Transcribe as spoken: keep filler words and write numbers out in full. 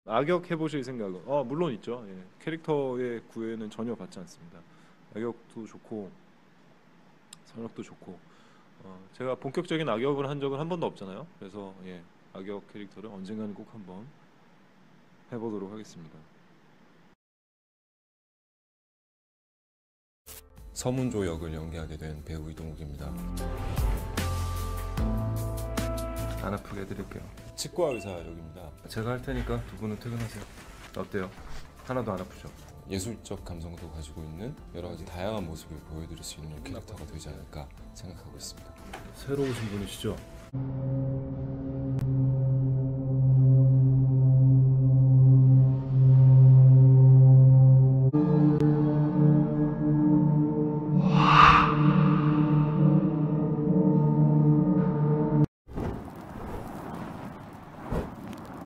악역 해보실 생각은? 어 물론 있죠. 예. 캐릭터의 구애는 전혀 받지 않습니다. 악역도 좋고 선역도 좋고 어, 제가 본격적인 악역을 한 적은 한 번도 없잖아요. 그래서 예, 악역 캐릭터를 언젠가는 꼭 한번 해보도록 하겠습니다. 서문조 역을 연기하게 된 배우 이동욱입니다. 안 아프게 해드릴게요. 치과 의사 역입니다. 제가 할 테니까 두 분은 퇴근하세요. 어때요? 하나도 안 아프죠? 예술적 감성도 가지고 있는 여러 가지 다양한 모습을 보여드릴 수 있는 캐릭터가 되지 않을까 생각하고 있습니다. 새로 오신 분이시죠?